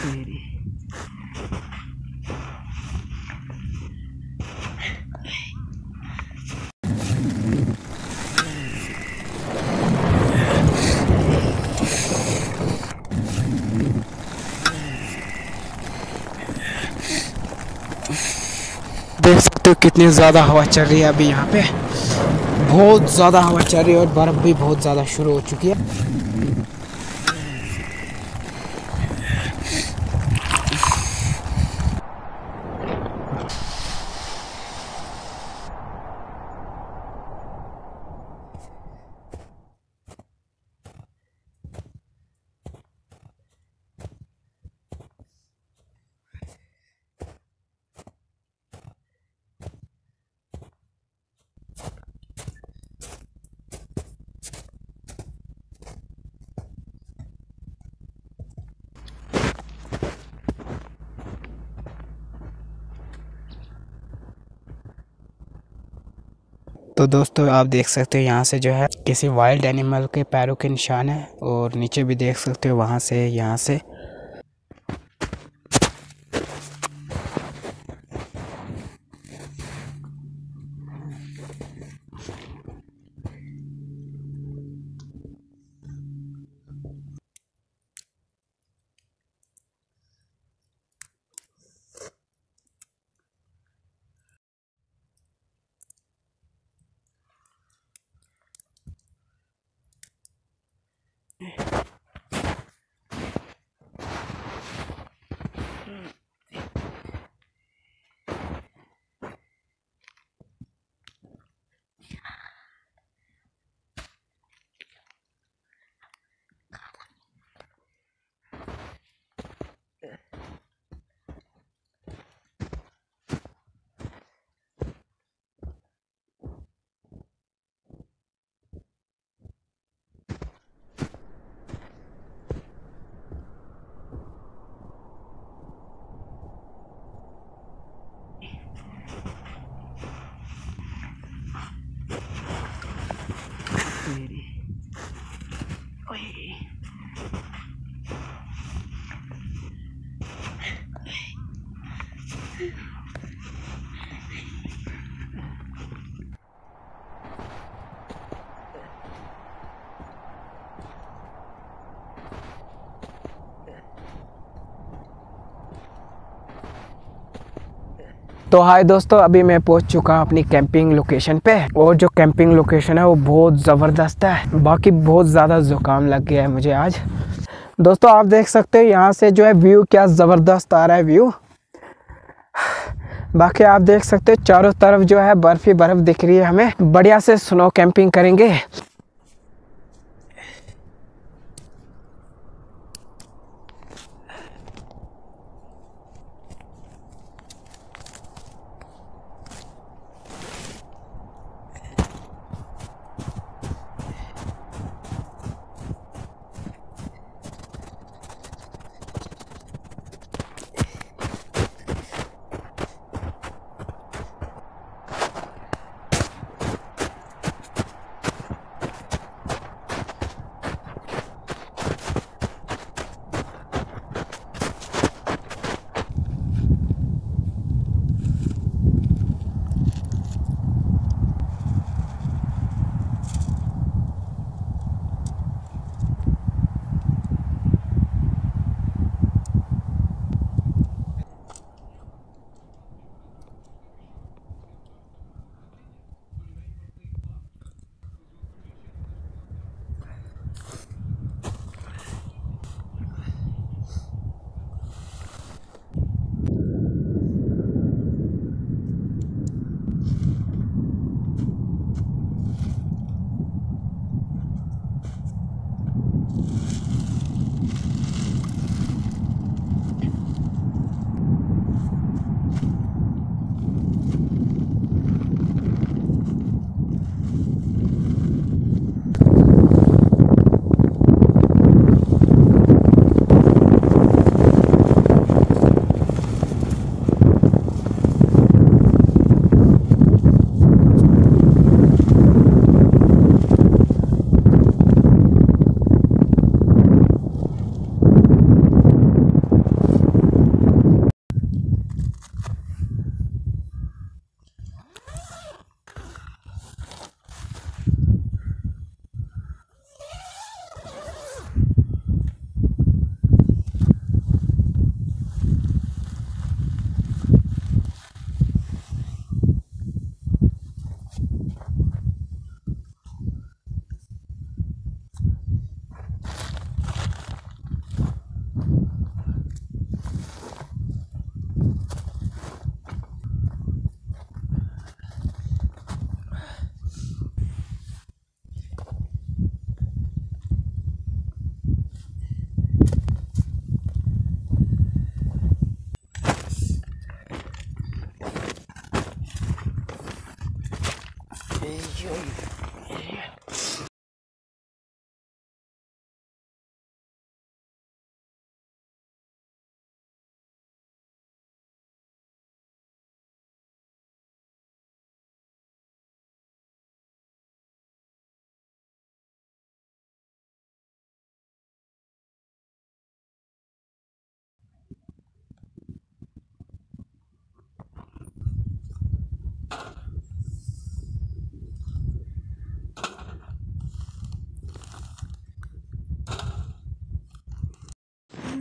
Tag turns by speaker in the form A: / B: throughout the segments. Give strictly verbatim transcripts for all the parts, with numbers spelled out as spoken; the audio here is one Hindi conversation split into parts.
A: देख सकते हो कितनी ज़्यादा हवा चल रही है अभी यहाँ पे, बहुत ज़्यादा हवा चल रही है और बर्फ़ भी बहुत ज़्यादा शुरू हो चुकी है। तो दोस्तों आप देख सकते हो यहाँ से जो है किसी वाइल्ड एनिमल के पैरों के निशान है, और नीचे भी देख सकते हो वहाँ से यहाँ से। तो हाय दोस्तों, अभी मैं पहुंच चुका हूं अपनी कैंपिंग लोकेशन पे, और जो कैंपिंग लोकेशन है वो बहुत ज़बरदस्त है। बाकी बहुत ज़्यादा जुकाम लग गया है मुझे आज। दोस्तों आप देख सकते हो यहाँ से जो है व्यू क्या ज़बरदस्त आ रहा है व्यू। बाकी आप देख सकते हो चारों तरफ जो है बर्फ़ ही बर्फ़ दिख रही है। हमें बढ़िया से स्नो कैंपिंग करेंगे।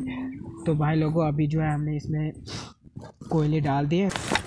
A: तो भाई लोगों अभी जो है हमने इसमें कोयले डाल दिए।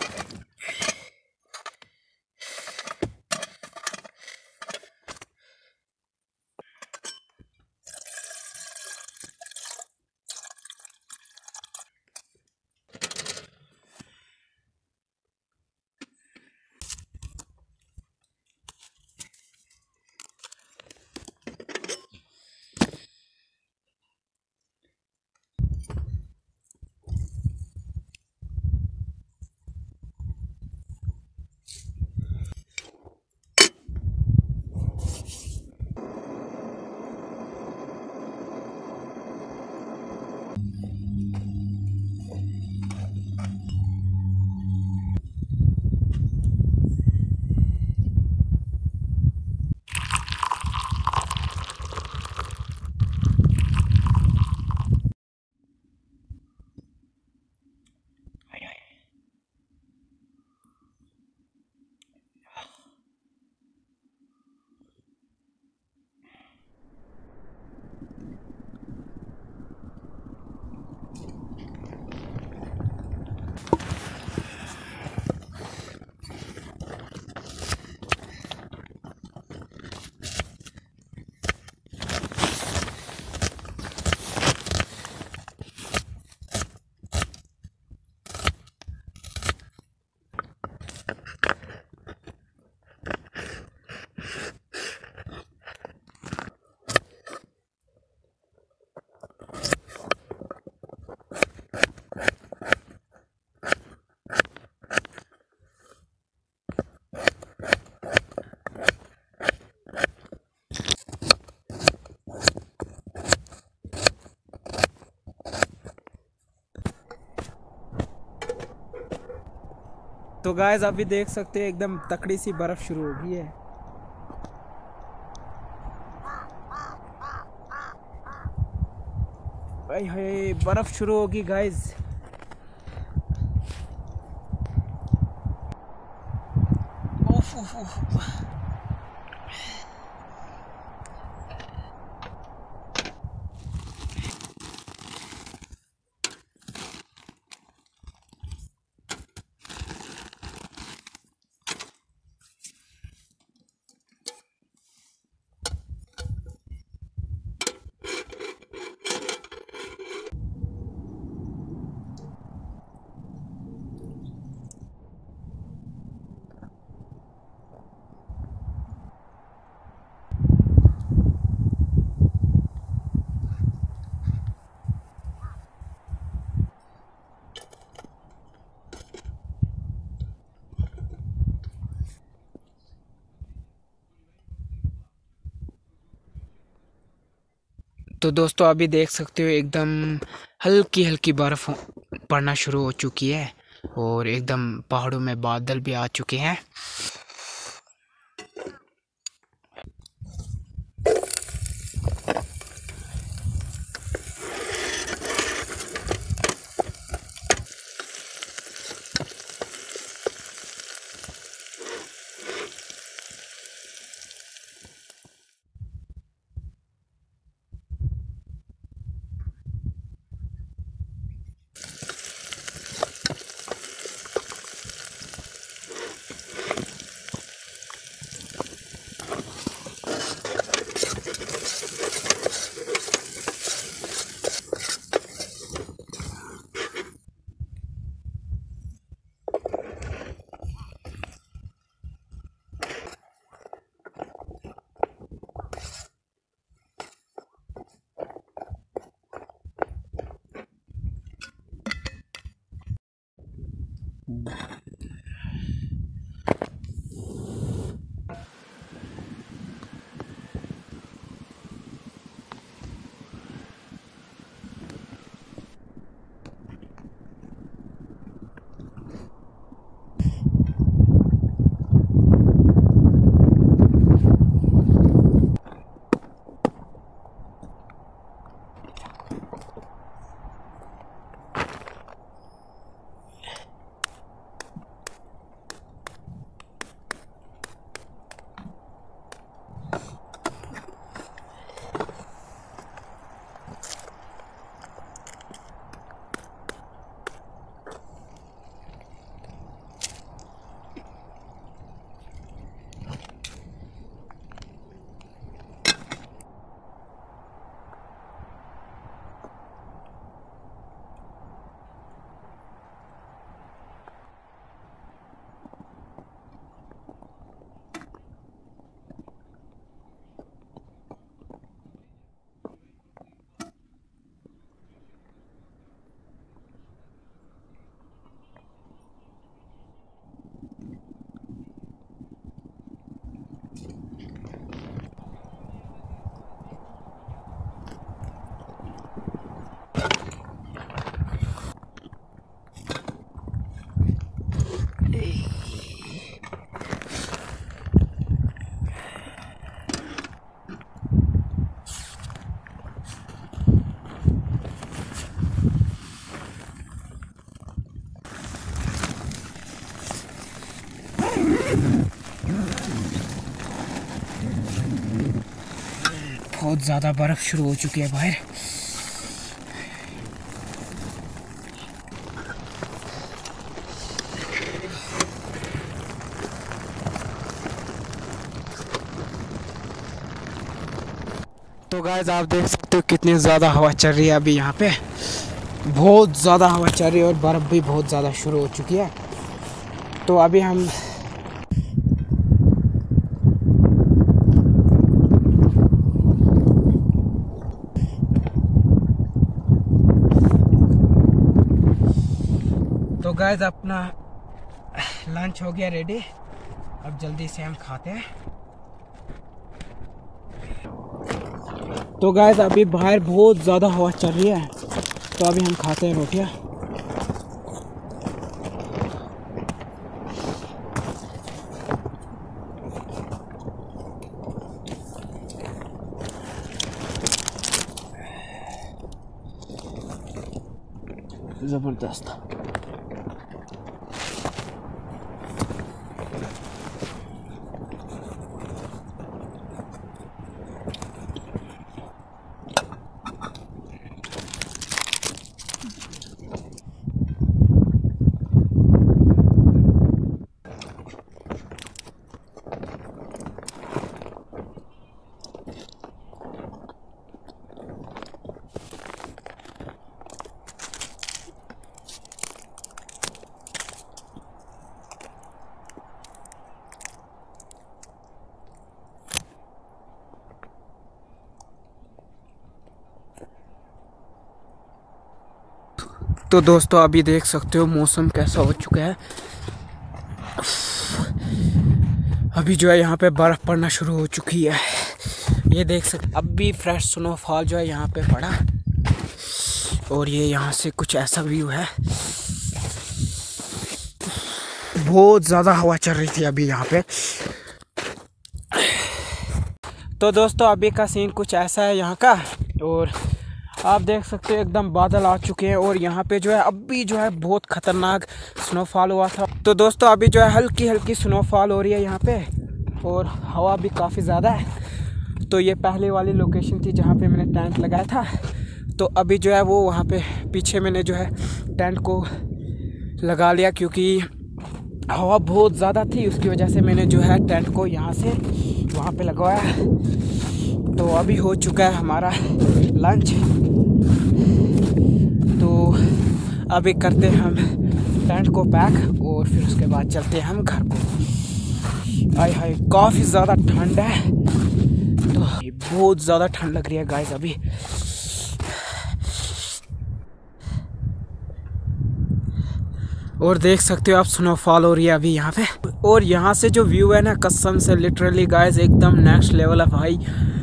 A: तो गाइस अभी देख सकते हैं एकदम तकड़ी सी बर्फ शुरू हो गई है। भाई हाय बर्फ शुरू होगी गाइस। उफ उफ उफ। तो दोस्तों अभी देख सकते हो एकदम हल्की हल्की बर्फ़ पड़ना शुरू हो चुकी है और एकदम पहाड़ों में बादल भी आ चुके हैं। बहुत ज़्यादा बर्फ़ शुरू हो चुकी है बाहर। तो गाइस आप देख सकते हो कितनी ज़्यादा हवा चल रही है अभी यहाँ पे, बहुत ज़्यादा हवा चल रही है और बर्फ़ भी बहुत ज़्यादा शुरू हो चुकी है। तो अभी हम तो गाइस अपना लंच हो गया रेडी, अब जल्दी से हम खाते हैं। तो गाइस अभी बाहर बहुत ज़्यादा हवा चल रही है, तो अभी हम खाते हैं रोटियां। ज़बरदस्त। तो दोस्तों अभी देख सकते हो मौसम कैसा हो चुका है। अभी जो है यहाँ पे बर्फ़ पड़ना शुरू हो चुकी है, ये देख सकते। अब भी फ्रेश स्नोफॉल जो है यहाँ पे पड़ा, और ये यहाँ से कुछ ऐसा व्यू है। बहुत ज़्यादा हवा चल रही थी अभी यहाँ पे। तो दोस्तों अभी का सीन कुछ ऐसा है यहाँ का, और आप देख सकते हो एकदम बादल आ चुके हैं, और यहाँ पे जो है अभी जो है बहुत ख़तरनाक स्नोफॉल हुआ था। तो दोस्तों अभी जो है हल्की हल्की स्नोफॉल हो रही है यहाँ पे, और हवा भी काफ़ी ज़्यादा है। तो ये पहले वाली लोकेशन थी जहाँ पे मैंने टेंट लगाया था। तो अभी जो है वो वहाँ पे पीछे मैंने जो है टेंट को लगा लिया, क्योंकि हवा बहुत ज़्यादा थी, उसकी वजह से मैंने जो है टेंट को यहाँ से वहाँ पे लगवाया। तो अभी हो चुका है हमारा लंच, तो अभी करते हैं हम टेंट को पैक, और फिर उसके बाद चलते हैं हम घर को। आय हाय काफ़ी ज़्यादा ठंड है, तो बहुत ज़्यादा ठंड लग रही है गाइस अभी। और देख सकते हो आप स्नोफॉल हो रही है अभी यहाँ पे, और यहाँ से जो व्यू है ना कसम से लिटरली गाइस एकदम नेक्स्ट लेवल है भाई।